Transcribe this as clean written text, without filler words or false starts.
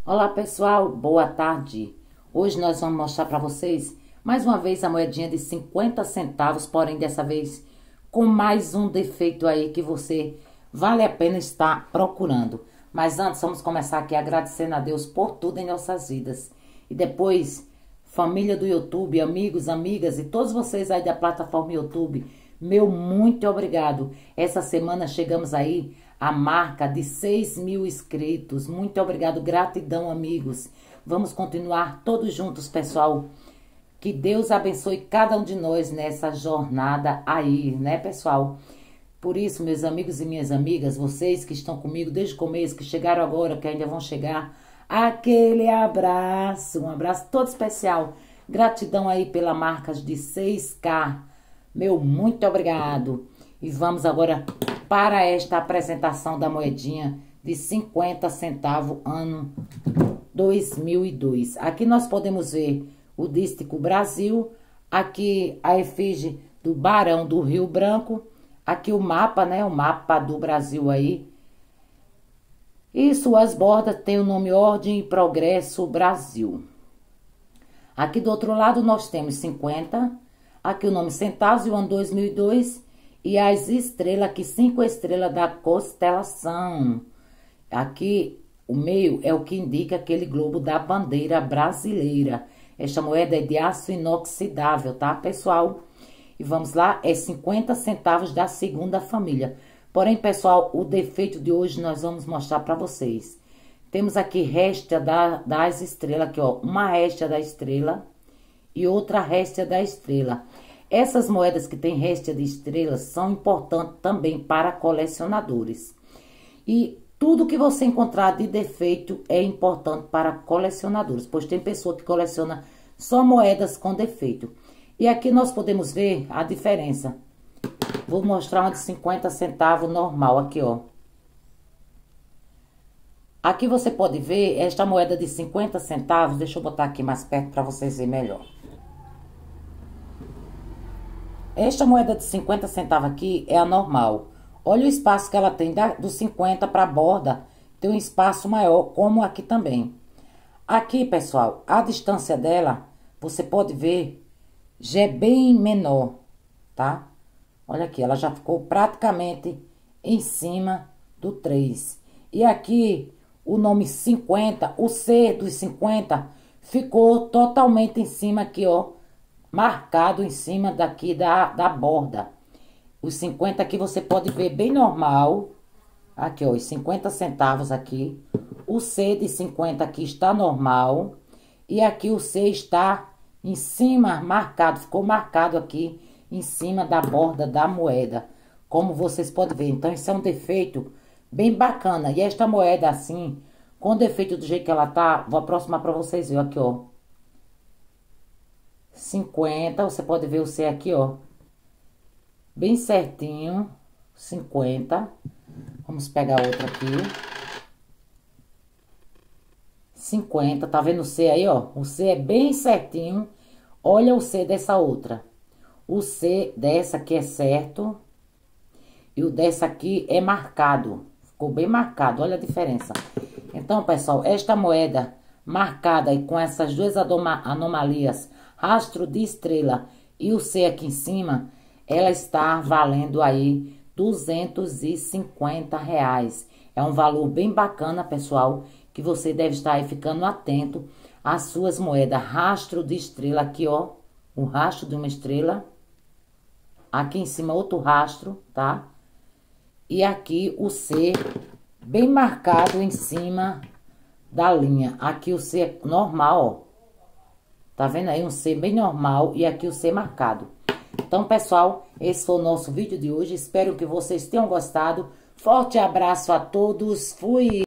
Olá pessoal, boa tarde. Hoje nós vamos mostrar para vocês mais uma vez a moedinha de 50 centavos, porém dessa vez com mais um defeito aí que você vale a pena estar procurando. Mas antes vamos começar aqui agradecendo a Deus por tudo em nossas vidas. E depois, família do YouTube, amigos, amigas e todos vocês aí da plataforma YouTube, meu muito obrigado. Essa semana chegamos aí a marca de 6.000 inscritos. Muito obrigado, gratidão, amigos. Vamos continuar todos juntos, pessoal. Que Deus abençoe cada um de nós nessa jornada aí, né, pessoal? Por isso, meus amigos e minhas amigas, vocês que estão comigo desde o começo, que chegaram agora, que ainda vão chegar, aquele abraço, um abraço todo especial. Gratidão aí pela marca de 6K. Meu muito obrigado. E vamos agora para esta apresentação da moedinha de 50 centavos, ano 2002. Aqui nós podemos ver o dístico Brasil, aqui a efígie do Barão do Rio Branco, aqui o mapa, né, o mapa do Brasil aí. E suas bordas tem o nome Ordem e Progresso Brasil. Aqui do outro lado nós temos 50, aqui o nome centavos e o ano 2002. E as estrelas aqui, 5 estrelas da constelação. Aqui, o meio é o que indica aquele globo da bandeira brasileira. Esta moeda é de aço inoxidável, tá, pessoal? E vamos lá, é 50 centavos da segunda família. Porém, pessoal, o defeito de hoje nós vamos mostrar para vocês. Temos aqui réstia das estrelas, aqui, ó. Uma réstia da estrela e outra réstia da estrela. Essas moedas que tem réstia de estrelas são importantes também para colecionadores. E tudo que você encontrar de defeito é importante para colecionadores, pois tem pessoa que coleciona só moedas com defeito. E aqui nós podemos ver a diferença. Vou mostrar uma de 50 centavos normal aqui, ó. Aqui você pode ver esta moeda de 50 centavos, deixa eu botar aqui mais perto para vocês verem melhor. Esta moeda de 50 centavos aqui é a normal. Olha o espaço que ela tem dos 50 para a borda. Tem um espaço maior, como aqui também. Aqui, pessoal, a distância dela, você pode ver, já é bem menor, tá? Olha aqui, ela já ficou praticamente em cima do 3. E aqui, o nome 50, o C dos 50, ficou totalmente em cima aqui, ó. Marcado em cima daqui da borda. Os 50 aqui você pode ver bem normal. Aqui, ó, os 50 centavos aqui. O C de 50 aqui está normal. E aqui o C está em cima, marcado. Ficou marcado aqui em cima da borda da moeda. Como vocês podem ver. Então, isso é um defeito bem bacana. E esta moeda assim, com defeito do jeito que ela tá, vou aproximar para vocês verem. Aqui, ó. 50, você pode ver o C aqui, ó. Bem certinho. 50. Vamos pegar outra aqui. 50, tá vendo o C aí, ó? O C é bem certinho. Olha o C dessa outra. O C dessa aqui é certo. E o dessa aqui é marcado. Ficou bem marcado, olha a diferença. Então, pessoal, esta moeda marcada aí com essas duas anomalias, rastro de estrela e o C aqui em cima, ela está valendo aí R$250. É um valor bem bacana, pessoal, que você deve estar aí ficando atento às suas moedas. Rastro de estrela aqui, ó, o rastro de uma estrela. Aqui em cima outro rastro, tá? E aqui o C bem marcado em cima da linha. Aqui o C é normal, ó. Tá vendo aí? Um C bem normal e aqui o C marcado. Então, pessoal, esse foi o nosso vídeo de hoje. Espero que vocês tenham gostado. Forte abraço a todos. Fui!